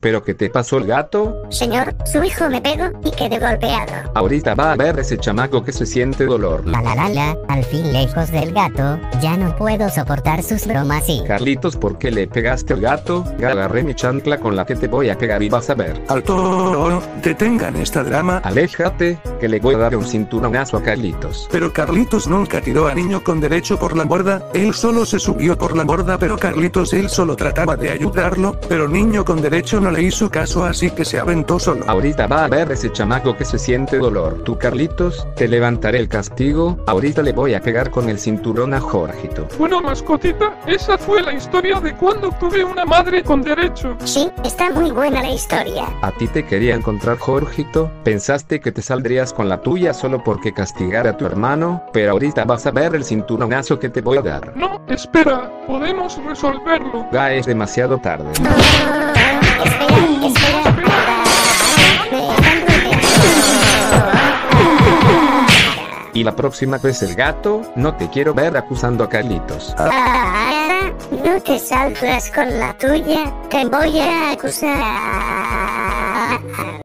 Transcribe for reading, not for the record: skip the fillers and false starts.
¿Pero qué te pasó el gato? Señor, su hijo me pegó y quedé golpeado. Ahorita va a ver ese chamaco que se siente dolor. La, al fin lejos del gato, ya no puedo soportar sus bromas y... Carlitos, ¿por qué le pegaste al gato? Agarré mi chancla con la que te voy a pegar y vas a ver. Alto, detengan esta drama. Aléjate, que le voy a dar un cinturonazo a Carlitos. Pero Carlitos nunca tiró a niño con derecho por la borda, él solo se subió por la borda, pero Carlitos él solo trataba de ayudarlo, pero niño con derecho no le hizo caso, así que se aventó solo. Ahorita va a ver ese chamaco que se siente dolor. Tú, Carlitos, te levantaré el castigo. Ahorita le voy a pegar con el cinturón a Jorgito. Bueno, mascotita, esa fue la historia de cuando tuve una madre con derecho. Sí, está muy buena la historia. A ti te quería encontrar, Jorgito. Pensaste que te saldrías con la tuya solo porque castigar a tu hermano, pero ahorita vas a ver el cinturonazo que te voy a dar. No, espera, podemos resolverlo. Ya es demasiado tarde. Espera. Y la próxima vez el gato, no te quiero ver acusando a Carlitos. No te salgas con la tuya, te voy a acusar.